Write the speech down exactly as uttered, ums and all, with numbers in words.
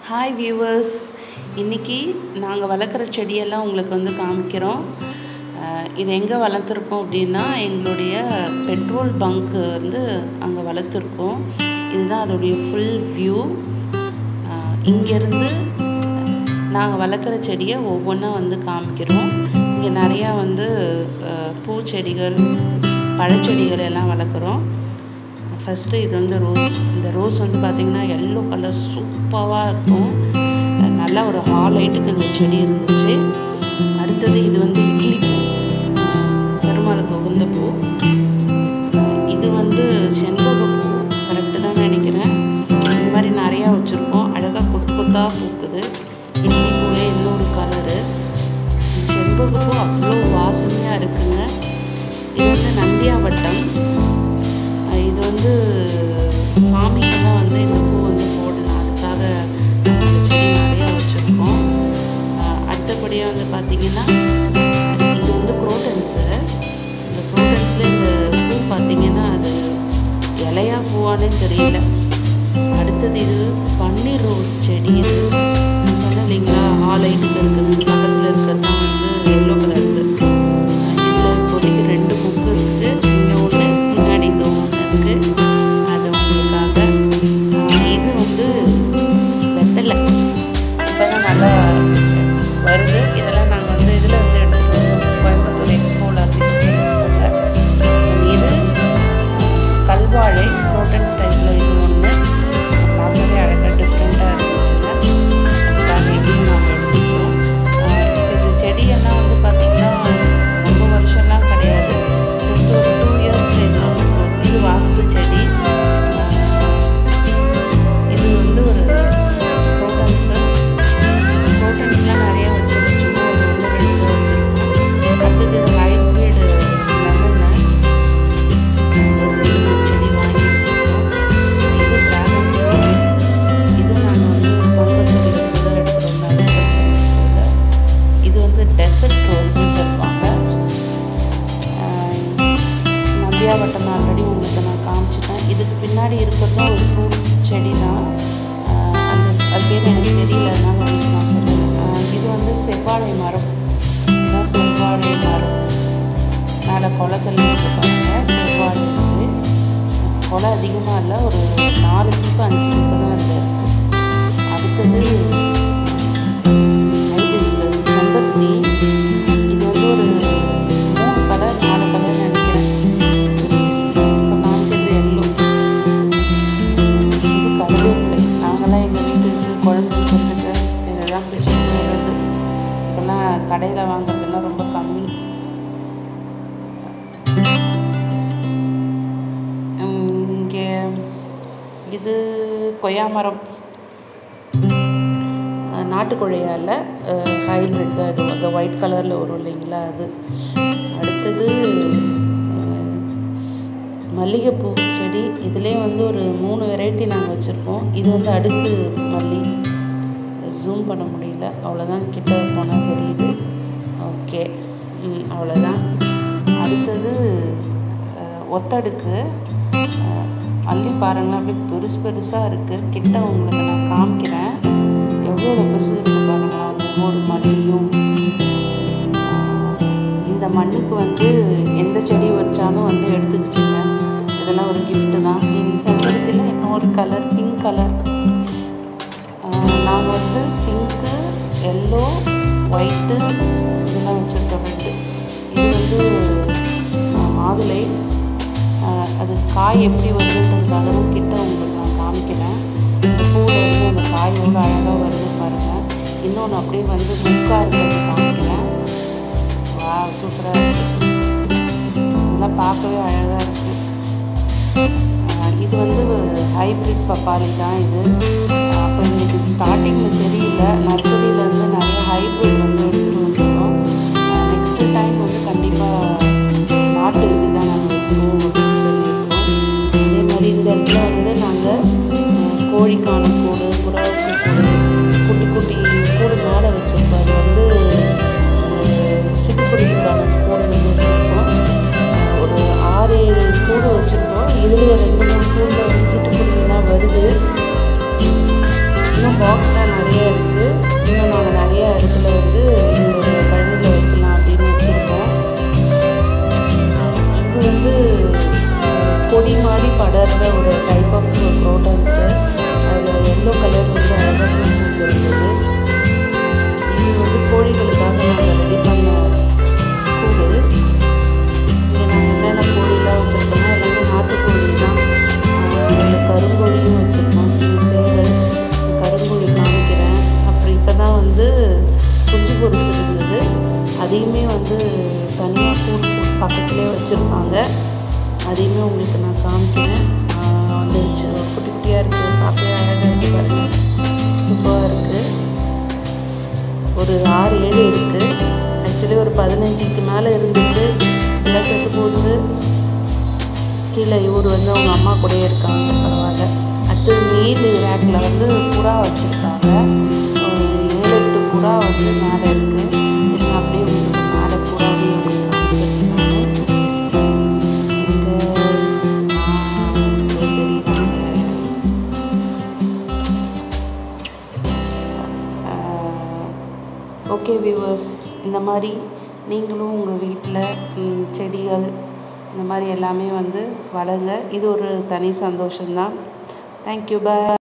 Hi viewers, இன்றைக்கி நாங்கள் வளர்க்குற செடியெல்லாம் உங்களுக்கு வந்து காமிக்கிறோம். இது எங்கே வளர்த்துருக்கோம் அப்படின்னா, எங்களுடைய பெட்ரோல் பங்க்கு வந்து அங்கே வளர்த்துருக்கோம். இதுதான் அதோடைய ஃபுல் வியூ. இங்கேருந்து நாங்கள் வளர்க்குற செடியை ஒவ்வொன்றா வந்து காமிக்கிறோம். இங்கே நிறையா வந்து பூச்செடிகள், பழச்செடிகள் எல்லாம் வளர்க்குறோம். ஃபஸ்ட்டு இது வந்து ரோஸ். இந்த ரோஸ் வந்து பார்த்திங்கன்னா எல்லோ கலர் சூப்பராக இருக்கும். நல்லா ஒரு ஹால் லைட்டுக்கு இந்த செடி இருந்துச்சு. அடுத்தது இது வந்து இட்லி பூ, பெருமாளுக்கு உகந்த பூ. இது வந்து செண்பக பூ, கரெக்டு தான் நினைக்கிறேன். இந்த மாதிரி நிறையா வச்சுருக்கோம். அழகாக கொத்து கொத்தாக பூக்குது. இட்லி பூவே இன்னொரு கலரு. செண்பக பூ அவ்வளோ வாசனையாக இருக்குங்க. இது வந்து நந்தியாவட்டம். இது வந்து சாமிக்கெல்லாம் வந்து இந்த பூ வந்து போடலாம். அதுக்காக செடி நிறையா வச்சுருக்கோம். அடுத்தபடியாக வந்து பார்த்திங்கன்னா, இது வந்து குரோட்டன்ஸு. இந்த குரோட்டன்ஸில் இந்த பூ பார்த்திங்கன்னா அது இலையா பூவானே தெரியல. அடுத்தது இது பன்னீர் ரோஸ் செடி. இது சொன்னேன் இல்லைங்களா, ஹால் லைட்டுக்கு இருக்குது. பக்கத்தில் இருக்கிறது தான் வந்து எல்லோ கலர். இருக்குது இதில் இப்போதைக்கு ரெண்டு புக்கு இருக்குது. இங்கே ஒன்று, பின்னாடி இது ஒன்று இருக்குது. அது உங்களுக்காக. இது வந்து வெத்தலை இப்போ தான் நல்லா வருது. இதெல்லாம் நாங்கள் வந்து இதில் வந்து எடுத்துகிட்டு வந்தோம், கோயம்புத்தூர் எக்ஸ்போவில், அக்ரிகல்ச்சர் எக்ஸ்போவில். இது கல்வாழை குரோட்டன் ஸ்டைலில். இது ஒன்று பார்க்கவே அழகாக டிஃப்ரெண்ட்டாக இருந்துச்சுங்க. அதுக்காக இதையும் நாங்கள் எடுத்துக்கிறோம். இந்த செடியெல்லாம் வந்து பார்த்திங்கன்னா ரொம்ப வருஷம்லாம் கிடையாது. ஜஸ்ட் ஒரு டூ இயர்ஸில் இது வந்து இது வாஸ்து செடி. இது வந்து ஒரு குரோட்டன்ஸு. குரோட்டன்ஸ்லாம் நிறையா வச்சுருச்சுங்க. ஒரு ஒன்று ரெண்டு வச்சுருக்கோம். அடுத்தது இது ஹைப்ரிட் லெமன்னு ஒரு ரெண்டு மூணு செடி வாங்கி வச்சுருக்கோம். இது ட்ராகன் ஃப்ரூட். இது நாங்கள் வந்து கோயம்புத்தூரில் தான் எடுத்துகிட்டு வந்தோம், அக்ரிகல்ச்சர் எக்ஸ்போவில். இது வந்து டெசர்ட் ரோஸ்ன்னு சொல்லுவாங்க. நந்தியாவட்டம் ஆல்ரெடி உங்களுக்கு நான் காமிச்சிட்டேன். இதுக்கு பின்னாடி இருக்கிறதும் ஒரு ஃப்ரூட் செடி தான். அந்த அது பேர் எனக்கு தெரியல, அதனால உங்களுக்கு நான் சொல்லுவேன். இது வந்து செவ்வாழை மரம். இதுதான் செவ்வாழை மரம். மேலே குளத்தில் இருக்கு பாருங்க, செவ்வாழை இருக்குது. குளம் அதிகமாக இல்லை, ஒரு நாலு சீப்பு அஞ்சு சீப்பு தான் அதில் இருக்குது. அடுத்தது ஹைபிஸ்கஸ் செம்பருத்தி. இது வந்து ஒரு மூணு கலர் நாலு கலர் நினைக்கிறேன். இப்போ காமிக்கிறது எல்லோ. இது கருவேப்பிலை. நாங்களாம் எங்கள் வீட்டுக்கு குழம்பு வைக்கிறதுக்கு இதெல்லாம் பிடிச்சிட்டு வருது. இப்போல்லாம் கடையில் வாங்குறதுலாம் ரொம்ப கம்மி. இங்கே இது கொய்யா மரம். நாட்டு கொய்யாவில் ஹைப்ரிட் தான். இது அந்த ஒயிட் கலரில் வரும் இல்லைங்களா, அது. அடுத்தது மல்லிகைப்பூ செடி. இதிலே வந்து ஒரு மூணு வெரைட்டி நாங்கள் வச்சுருக்கோம். இது வந்து அடுக்கு மல்லி. ஜூம் பண்ண முடியல, அவ்வளோதான். கிட்ட போனால் தெரியுது. ஓகே, ம் அவ்வளோதான். அடுத்தது ஒத்தடுக்கு மல்லி பாருங்களேன், அப்படியே பெருசு பெருசாக இருக்குது. கிட்ட உங்களுக்கு நான் காமிக்கிறேன் எவ்வளோ பெருசு இருக்குது பாருங்களா ஒவ்வொரு மல்லியும். இந்த மண்ணுக்கு வந்து எந்த செடி வச்சாலும் வந்து எடுத்துக்கிச்சுங்க. இதெல்லாம் ஒரு கிஃப்ட்டு தான். செம்பருத்தியில் இன்னொரு கலர், பிங்க் கலர். நாங்கள் வந்து பிங்க்கு, எல்லோ, ஒயிட்டு இதெல்லாம் வச்சுருக்கோம். ரெண்டு. இது வந்து மாதுளை. அது காய் எப்படி வருதுன்றதுக்காக தான் கிட்ட உங்களுக்கு நான் காமிக்கிறேன். இந்த பூவில் வந்து அந்த காய் எவ்வளோ அழகாக வருது பாருங்கள். இன்னொன்று அப்படியே வந்து புக்காக இருக்கிறது காமிக்கிறேன். வா, சூப்பராக இருக்குது. இதெல்லாம் பார்க்கவே அழகாக இருக்குது. இது வந்து ஹைப்ரிட் பப்பாளி தான் இது. அப்போ எங்களுக்கு ஸ்டார்டிங்கில் தெரியல. நர்சரியிலேருந்து நிறைய ஹைப்ரிட் வந்து எடுத்துகிட்டு வந்துடுறோம். நெக்ஸ்ட்டு டைம் வந்து கண்டிப்பாக நாட்டு இது தான் நாங்கள் வைக்கணும் அப்படின்னு சொல்லியிருக்கோம். அதே மாதிரி இந்த இடத்துல வந்து நாங்கள் கோழிக்கான கூடு, புறாவுக்கு கூடு, குட்டி குட்டி கூடு மேலே வச்சுருக்கோம். அது வந்து சிட்டுக்குருவிக்கான கூடு வந்து வச்சுருக்கோம். ஒரு ஆறு ஏழு கூடு வச்சுருக்கோம். இதுலேயே ரெண்டு மூணு கூடில் வந்து சிட்டுக்குருவிலாம் வருது. இன்னும் பாக்ஸில் நிறைய இருக்குது. இன்னும் நாங்கள் நிறைய இடத்துல வந்து எங்களுடைய கழினில் வைக்கலாம் அப்படின்னு வச்சுருக்கோம். இது வந்து கொடி மாதிரி படர்ற ஒரு டைப் ஆஃப் க்ரோட்டன்ஸு. அதில் எல்லோ கலர் வந்து அழகாக இருந்தது. இது வந்து கோழிகளுக்காக நாங்கள் ரெடி பண்ண கூடு. இங்கே நாங்கள் என்னென்ன கோழிலாம் வச்சுருக்கோம்னா எல்லாமே நாட்டுக்கோழி தான். அதில் கருங்கோழியும் வச்சுருக்கோம். இது சேவல், கருங்கோழி காமிக்கிறேன். அப்புறம் இப்போ தான் வந்து குஞ்சு பொரிச்சு இருந்தது. அதையுமே வந்து தனியாக கூடு பக்கத்துலேயே வச்சுருக்காங்க. அதையுமே உங்களுக்கு நான் காமிக்கிறேன். வந்துருச்சு, குட்டி குட்டியாக இருக்குது, பார்க்கவே அழகாக இருக்குது பாருங்கள், சூப்பராக இருக்குது. ஒரு ஆறு ஏழு இருக்குது. ஆக்சுவலி ஒரு பதினஞ்சுக்கு மேலே இருந்துச்சு, எல்லாம் செத்து போச்சு. கீழே இவர் வந்து அவங்க அம்மா கூடயே இருக்காங்க, பரவாயில்ல. அடுத்தது மீது ரேக்கில் வந்து புறா வச்சுருக்காங்க. ஒரு ஏழு எட்டு புறா வந்து மேலே இருக்குது. இது அப்படியே உங்களுக்கு மேலே புறாவே காமிச்சிருக்காங்க. ஓகே வியூவர்ஸ், இந்த மாதிரி நீங்களும் உங்கள் வீட்டில் செடிகள் இந்த மாதிரி எல்லாமே வந்து வளருங்க. இது ஒரு தனி சந்தோஷம்தான். தேங்க்யூ, பாய்.